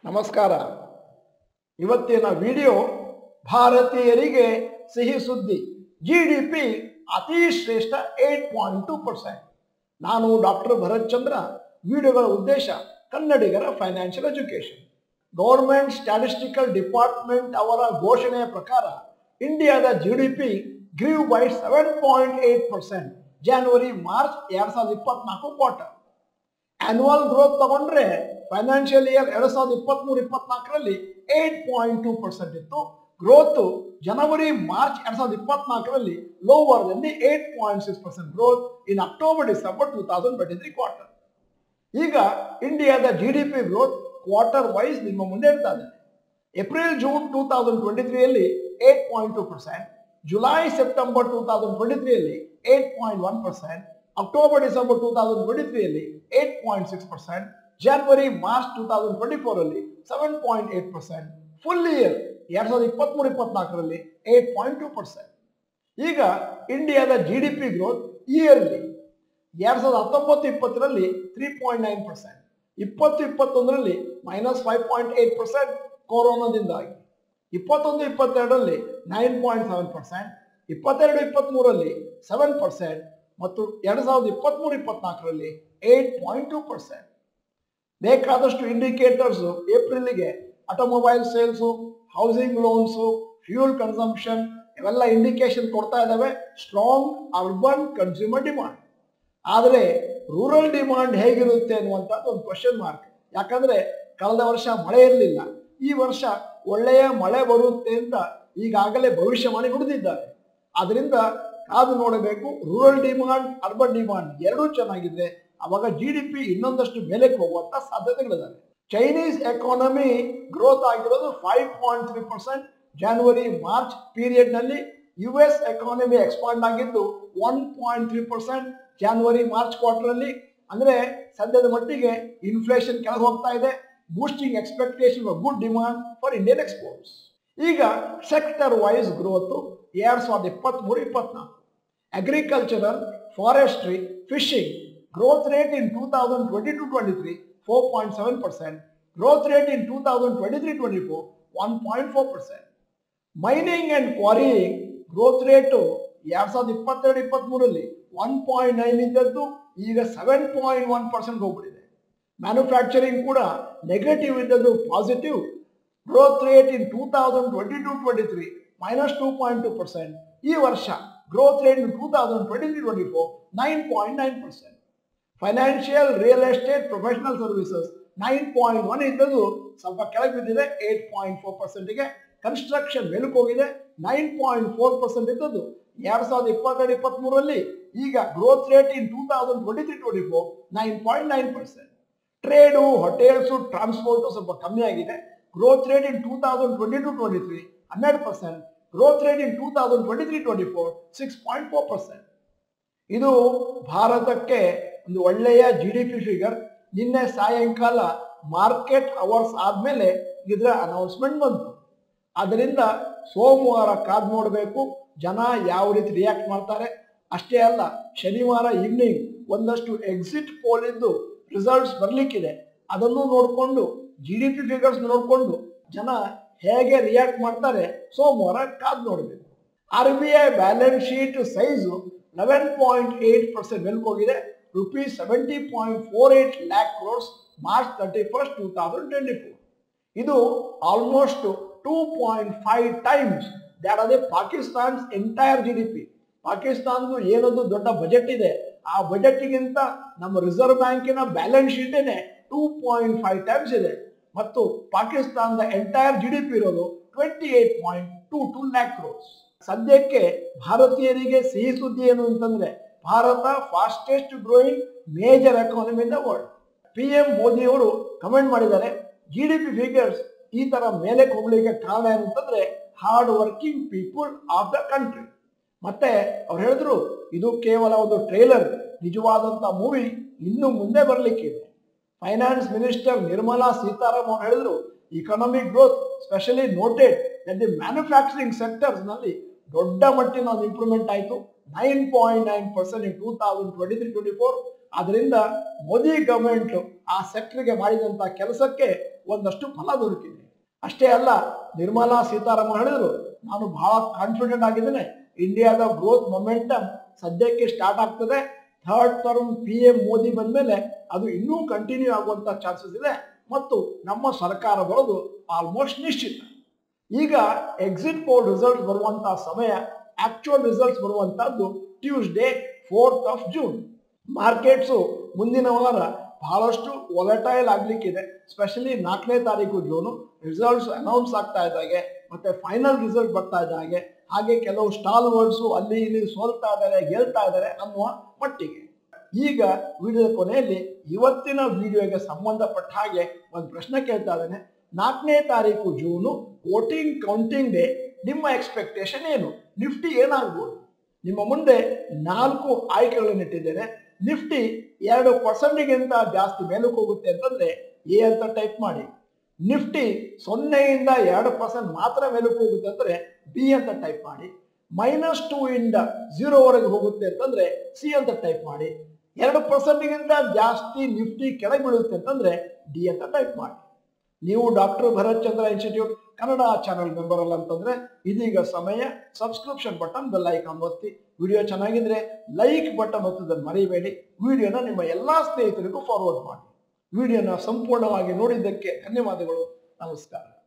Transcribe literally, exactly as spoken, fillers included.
ನಮಸ್ಕಾರ. ಇವತ್ತಿನ ವಿಡಿಯೋ ಭಾರತೀಯರಿಗೆ ಸಿಹಿ ಸುದ್ದಿ. ಜಿ ಡಿ ಪಿ ಅತಿ ಶ್ರೇಷ್ಠ ಏಟ್ ಪಾಯಿಂಟ್ ಟೂ ಪರ್ಸೆಂಟ್. ನಾನು ಡಾಕ್ಟರ್ ಭರತ್ ಚಂದ್ರ. ವಿಡಿಯೋಗಳ ಉದ್ದೇಶ ಕನ್ನಡಿಗರ financial education. Government statistical department ಅವರ ಘೋಷಣೆಯ ಪ್ರಕಾರ ಇಂಡಿಯಾದ G D P grew by seven point eight percent January March ಎರಡ್ ಸಾವಿರದ ಇಪ್ಪತ್ನಾಲ್ಕು ಕ್ವಾರ್ಟರ್. ಆನ್ಯುವಲ್ ಗ್ರೋತ್ ತಗೊಂಡ್ರೆ ಫೈನಾನ್ಷಿಯಲ್ ಇಯರ್ ಎರಡ್ ಸಾವಿರದ ಇಪ್ಪತ್ತ್ ಮೂರು ಇಪ್ಪತ್ನಾಲ್ಕರಲ್ಲಿ ಏಟ್ ಪಾಯಿಂಟ್ ಟೂ ಪರ್ಸೆಂಟ್ ಇತ್ತು. ಗ್ರೋತ್ ಜನವರಿ ಮಾರ್ಚ್ ಎರಡ್ ಸಾವಿರದ ಇಪ್ಪತ್ನಾಲ್ಕರಲ್ಲಿ lower than the eight point six percent growth in October December two thousand twenty three quarter. ಈಗ ಇಂಡಿಯಾದ G D P growth quarter wise ನಿಮ್ಮ ಮುಂದೆ ಇಡ್ತಾ ಇದೆ. April June two thousand twenty ತ್ರೀಯಲ್ಲಿ eight point two percent, July September two thousand twenty ತ್ರೀಯಲ್ಲಿ eight point one percent, October December two thousand twenty ತ್ರೀಯಲ್ಲಿ eight point six percent, ಜನವರಿ March two thousand twenty four ಅಲ್ಲಿ seven point eight percent, full year ಎರಡ್ ಸಾವಿರದ ಇಪ್ಪತ್ತ್ ಮೂರು ಇಪ್ಪತ್ನಾಲ್ಕರಲ್ಲಿ eight point two percent. ಈಗ ಇಂಡಿಯಾದ G D P growth yearly ಎರಡ್ ಸಾವಿರದ ಹತ್ತೊಂಬತ್ತು ಇಪ್ಪತ್ತರಲ್ಲಿ ತ್ರೀ ಪಾಯಿಂಟ್ ನೈನ್ ಪರ್ಸೆಂಟ್, ಇಪ್ಪತ್ತು ಇಪ್ಪತ್ತೊಂದರಲ್ಲಿ minus five point eight percent ಕೊರೋನಾದಿಂದಾಗಿ, ಇಪ್ಪತ್ತೊಂದು ಇಪ್ಪತ್ತೆರಡರಲ್ಲಿ ನೈನ್ ಪಾಯಿಂಟ್ ಸೆವೆನ್ ಪರ್ಸೆಂಟ್, ಇಪ್ಪತ್ತೆರಡು ಇಪ್ಪತ್ತ್ ಮೂರರಲ್ಲಿ ಸೆವೆನ್ ಪರ್ಸೆಂಟ್ ಮತ್ತು ಎರಡ್ ಸಾವಿರದ ಇಪ್ಪತ್ತ್ ಮೂರು ಇಪ್ಪತ್ನಾಲ್ಕರಲ್ಲಿ ಏಟ್ ಪಾಯಿಂಟ್ ಟೂ ಪರ್ಸೆಂಟ್. ಬೇಕಾದಷ್ಟು ಇಂಡಿಕೇಟರ್ಸ್ ಏಪ್ರಿಲ್ಗೆ automobile sales, housing loans, fuel consumption ಇವೆಲ್ಲ ಇಂಡಿಕೇಶನ್ ಕೊಡ್ತಾ ಇದ್ದಾವೆ ಸ್ಟ್ರಾಂಗ್ ಅರ್ಬನ್ ಕನ್ಸ್ಯೂಮರ್ ಡಿಮಾಂಡ್. ಆದರೆ ರೂರಲ್ ಡಿಮಾಂಡ್ ಹೇಗಿರುತ್ತೆ ಅನ್ನುವಂಥದ್ದು ಒಂದು ಕ್ವಶನ್ ಮಾರ್ಕ್. ಯಾಕಂದ್ರೆ ಕಳೆದ ವರ್ಷ ಮಳೆ ಇರಲಿಲ್ಲ, ಈ ವರ್ಷ ಒಳ್ಳೆಯ ಮಳೆ ಬರುತ್ತೆ ಅಂತ ಈಗಾಗಲೇ ಭವಿಷ್ಯವಾಣಿ ನುಡಿದಿದ್ದಾರೆ. ಆದ್ರಿಂದ ಕಾದು ನೋಡಬೇಕು. ರೂರಲ್ ಡಿಮಾಂಡ್ ಅರ್ಬನ್ ಡಿಮಾಂಡ್ ಎರಡೂ ಚೆನ್ನಾಗಿದ್ರೆ ಅವಾಗ ಜಿ ಡಿ ಪಿ ಇನ್ನೊಂದಷ್ಟು ಮೇಲಕ್ಕೆ ಹೋಗುವಂತ ಸಾಧ್ಯತೆಗಳಿದ್ದಾವೆ. ಚೈನೀಸ್ ಎಕಾನಮಿ ಗ್ರೋತ್ ಆಗಿರೋದು ಫೈವ್ ಪಾಯಿಂಟ್ ತ್ರೀ ಪರ್ಸೆಂಟ್ ಜನವರಿ ಮಾರ್ಚ್ ಪೀರಿಯಡ್ ನಲ್ಲಿ. ಯು ಎಸ್ ಎಕಾನಮಿ ಎಕ್ಸ್ಪಾಂಡ್ ಆಗಿದ್ದು ಒನ್ ಪಾಯಿಂಟ್ ತ್ರೀ ಪರ್ಸೆಂಟ್ ಜನವರಿ ಮಾರ್ಚ್ ಕ್ವಾರ್ಟರ್ ಅಲ್ಲಿ. ಅಂದ್ರೆ ಸದ್ಯದ ಮಟ್ಟಿಗೆ ಇನ್ಫ್ಲೇಷನ್ ಕೆಳಗೆ ಹೋಗ್ತಾ ಇದೆ, boosting expectation for good demand for Indian exports. ಈಗ ಸೆಕ್ಟರ್ ವೈಸ್ ಗ್ರೋತ್ ಎರಡ್ ಸಾವಿರದ ಇಪ್ಪತ್ತ್ ಮೂರು ಇಪ್ಪತ್ನಾಲ್ಕು. Agricultural, forestry, fishing growth rate in two thousand twenty-two twenty-three four point seven percent, growth rate in two thousand twenty-three twenty-four one point four percent. Mining and quarrying growth rate ಎರಡ್ ಸಾವಿರದ ಇಪ್ಪತ್ತೆರಡು ಇಪ್ಪತ್ತ್ ಮೂರರಲ್ಲಿ ಒನ್ ಪಾಯಿಂಟ್ ನೈನ್ ಇದ್ದದ್ದು ಈಗ seven point one percent ಹೋಗ್ಬಿಟ್ಟಿದೆ. Manufacturing ಕೂಡ negative ಇದ್ದದ್ದು positive. Growth rate in two thousand twenty two twenty three minus two point two percent. ಈ ವರ್ಷ growth rate in two thousand twenty three twenty four nine point nine percent. Financial, real estate, professional services nine point one ಇದ್ದದ್ದು ಸ್ವಲ್ಪ ಕೆಳಗೆ ಬಿದ್ದಿದೆ eight point four ಪರ್ಸೆಂಟ್ಗೆ. Construction ಮೇಲಕ್ಕೆ ಹೋಗಿದೆ nine point four percent ಇದ್ದದ್ದು ಎರಡ್ ಸಾವಿರದ ಇಪ್ಪತ್ತೆರಡು ಇಪ್ಪತ್ತ್ ಮೂರರಲ್ಲಿ ಈಗ growth rate in two thousand twenty three twenty four nine point nine percent. Trade, hotels, transport ಸ್ವಲ್ಪ ಕಮ್ಮಿ ಆಗಿದೆ. Growth rate in two thousand twenty two twenty three ಹನ್ನೆರಡು percent, growth rate in two thousand twenty three twenty four six point four percent. ಇದು ಭಾರತಕ್ಕೆ ಒಂದು ಒಳ್ಳೆಯ G D P figure. ನಿನ್ನೆ ಸಾಯಂಕಾಲ ಮಾರ್ಕೆಟ್ ಅವರ್ಸ್ ಆದ್ಮೇಲೆ ಇದರ ಅನೌನ್ಸ್ಮೆಂಟ್ ಬಂತು. ಅದರಿಂದ ಸೋಮವಾರ ಕಾದ್ ನೋಡಬೇಕು ಜನ ಯಾವ ರೀತಿ ರಿಯಾಕ್ಟ್ ಮಾಡ್ತಾರೆ. ಅಷ್ಟೇ ಅಲ್ಲ, ಶನಿವಾರ ಈವ್ನಿಂಗ್ ಒಂದಷ್ಟು ಎಕ್ಸಿಟ್ ಪೋಲ್ ಇದ್ದು ರಿಸಲ್ಟ್ಸ್ ಬರ್ಲಿಕ್ಕಿದೆ. ಅದನ್ನು ನೋಡಿಕೊಂಡು ಜಿ ಡಿ ಪಿ ಫಿಗರ್ಸ್ ನೋಡಿಕೊಂಡು ಜನ ಹೇಗೆ ರಿಯಾಕ್ಟ್ ಮಾಡ್ತಾರೆ ಸೋಮವಾರ ಕಾದ್ ನೋಡಬೇಕು. R B I balance sheet size eleven point eight percent ಮೇಲ್ಕೋಗಿದೆ. rupees seventy point four eight lakh crores March thirty-first two thousand twenty-four. ಇದು almost two point five times that are the Pakistan's entire G D P. ಪಾಕಿಸ್ತಾನದ್ದು ಏನೊಂದು ದೊಡ್ಡ budget ಇದೆ, ಆ ಬಜೆಟ್ಗಿಂತ ನಮ್ಮ reserve ಬ್ಯಾಂಕಿನ ಬ್ಯಾಲೆನ್ಸ್ ಶೀಟೇನೆ ಟೂ ಪಾಯಿಂಟ್ ಫೈವ್ ಟೈಮ್ಸ್ ಇದೆ. ಮತ್ತು ಪಾಕಿಸ್ತಾನದ ಎಂಟೈರ್ ಜಿ ಡಿ ಪಿ ಇರೋದು twenty eight point two two lakh crores. ಸದ್ಯಕ್ಕೆ ಭಾರತೀಯರಿಗೆ ಸಿಹಿ ಸುದ್ದಿ ಏನು ಅಂತಂದ್ರೆ Bharat fastest growing major economy in the world. P M Modi ಅವರು ಕಮೆಂಟ್ ಮಾಡಿದ್ದಾರೆ, ಜಿ ಡಿ ಪಿ ಫಿಗರ್ಸ್ ಈ ತರ ಮೇಲೆ ಹೋಗ್ಲಿಕ್ಕೆ ಕಾರಣ ಏನಂತಂದ್ರೆ hard working people of the country. ಮತ್ತೆ ಅವ್ರು ಹೇಳಿದ್ರು ಇದು ಕೇವಲ ಒಂದು ಟ್ರೇಲರ್, ನಿಜವಾದಂತ ಮೂವಿ ಇನ್ನು ಮುಂದೆ ಬರ್ಲಿಕ್ಕಿದೆ. ಫೈನಾನ್ಸ್ ಮಿನಿಸ್ಟರ್ ನಿರ್ಮಲಾ ಸೀತಾರಾಮನ್ ಅವರು ಹೇಳಿದ್ರು economic growth specially noted that the manufacturing sectors ನಲ್ಲಿ ದೊಡ್ಡ ಮಟ್ಟಿನ ಒಂದು ಇಂಪ್ರೂವ್ಮೆಂಟ್ ಆಯಿತು, nine point nine percent in two thousand twenty three twenty four. ಅದರಿಂದ ಮೋದಿ ಗವರ್ಮೆಂಟ್ ಆ ಸೆಕ್ಟರ್ಗೆ ಮಾಡಿದಂತ ಕೆಲಸಕ್ಕೆ ಒಂದಷ್ಟು ಫಲ ದೊರಕಿದೆ. ಅಷ್ಟೇ ಅಲ್ಲ, ನಿರ್ಮಲಾ ಸೀತಾರಾಮನ್ ಹೇಳಿದ್ರು, ನಾನು ಬಹಳ ಕಾನ್ಫಿಡೆಂಟ್ ಆಗಿದ್ದೇನೆ, ಇಂಡಿಯಾದ ಗ್ರೋತ್ ಮೊಮೆಂಟಮ್ ಸದ್ಯಕ್ಕೆ ಸ್ಟಾರ್ಟ್ ಆಗ್ತದೆ, third term P M Modi ಬಂದ್ಮೇಲೆ ಅದು ಇನ್ನೂ ಕಂಟಿನ್ಯೂ ಆಗುವಂತ ಚಾನ್ಸಸ್ ಇದೆ ಮತ್ತು ನಮ್ಮ ಸರ್ಕಾರ ಬರೋದು ಆಲ್ಮೋಸ್ಟ್ ನಿಶ್ಚಿತ. ಈಗ ಎಕ್ಸಿಟ್ ಪೋಲ್ ರಿಸಲ್ಟ್ ಬರುವಂತಹ ಸಮಯ, ಆಕ್ಚುಯಲ್ ರಿಸಲ್ಟ್ಸ್ ಬರುವಂತಹದ್ದು Tuesday fourth of June. Markets ಮುಂದಿನ ವಾರ ಬಹಳಷ್ಟು ವಾಲಟೈಲ್ ಆಗ್ಲಿಕ್ಕಿದೆ. ಸ್ಪೆಷಲಿ ನಾಲ್ಕನೇ ತಾರೀಕು ಜೂನು ರಿಸಲ್ಟ್ಸ್ ಅನೌನ್ಸ್ ಆಗ್ತಾ ಇದ್ದಾಗೆ ಮತ್ತೆ ಫೈನಲ್ ರಿಸಲ್ಟ್ ಬರ್ತಾ ಇದ್ದಾಗೆ, ಹಾಗೆ ಕೆಲವು ಸ್ಟಾಲ್ ವರ್ಡ್ಸು ಅಲ್ಲಿ ಇಲ್ಲಿ ಸೋಲ್ತಾ ಇದ್ದಾರೆ, ಗೆಲ್ತಾ ಇದ್ದಾರೆ ಅನ್ನುವ ಮಟ್ಟಿಗೆ. ಈಗ ವಿಡಿಯೋದ ಕೊನೆಯಲ್ಲಿ ಇವತ್ತಿನ ವಿಡಿಯೋಗೆ ಸಂಬಂಧಪಟ್ಟ ಹಾಗೆ ಒಂದು ಪ್ರಶ್ನೆ ಕೇಳ್ತಾ ಇದ್ದೇನೆ. ನಾಲ್ಕನೇ ತಾರೀಕು ಜೂನು ವೋಟಿಂಗ್ ಕೌಂಟಿಂಗ್ ಡೇ, ನಿಮ್ಮ ಎಕ್ಸ್ಪೆಕ್ಟೇಷನ್ ಏನು? ನಿಫ್ಟಿ ಏನಾಗ್ಬೋದು? ನಿಮ್ಮ ಮುಂದೆ ನಾಲ್ಕು ಆಯ್ಕೆಗಳನ್ನು ಇಟ್ಟಿದ್ದೇನೆ. ನಿಫ್ಟಿ ಎರಡು ಪರ್ಸೆಂಟ್ಗಿಂತ ಜಾಸ್ತಿ ಮೇಲಕ್ಕೆ ಹೋಗುತ್ತೆ ಅಂತಂದ್ರೆ ಎ ಅಂತ ಟೈಪ್ ಮಾಡಿ. ನಿಫ್ಟಿ ಸೊನ್ನೆಯಿಂದ ಎರಡು ಪರ್ಸೆಂಟ್ ಮಾತ್ರ ಮೇಲಕ್ಕೆ ಹೋಗುತ್ತೆ ಅಂದ್ರೆ ಬಿ ಅಂತ ಟೈಪ್ ಮಾಡಿ. ಮೈನಸ್ ಟೂ ಇಂದ ಝೀರೋವರೆಗೆ ಹೋಗುತ್ತೆ ಅಂತಂದ್ರೆ ಸಿ ಅಂತ ಟೈಪ್ ಮಾಡಿ. ಎರಡು ಪರ್ಸೆಂಟ್ಗಿಂತ ಜಾಸ್ತಿ ನಿಫ್ಟಿ ಕೆಳಗೆ ಬೀಳುತ್ತೆ ಅಂತಂದ್ರೆ ಡಿ ಅಂತ ಟೈಪ್ ಮಾಡಿ. ನೀವು doctor Bharat Chandra institute Kannada channel member ಅಲ್ಲ ಅಂತಂದ್ರೆ ಇದೀಗ ಸಮಯ ಸಬ್ಸ್ಕ್ರಿಪ್ಷನ್ ಬಟನ್ ಬೆಲ್ ಐಕಾನ್ ಒತ್ತಿ. ವಿಡಿಯೋ ಚೆನ್ನಾಗಿದ್ರೆ ಲೈಕ್ ಬಟನ್ ಒತ್ತೋದನ್ನು ಮರಿಬೇಡಿ. ವಿಡಿಯೋನ ನಿಮ್ಮ ಎಲ್ಲಾ ಸ್ನೇಹಿತರಿಗೂ ಫಾರ್ವರ್ಡ್ ಮಾಡಿ. ವಿಡಿಯೋನ ಸಂಪೂರ್ಣವಾಗಿ ನೋಡಿದ್ದಕ್ಕೆ ಧನ್ಯವಾದಗಳು. ನಮಸ್ಕಾರ.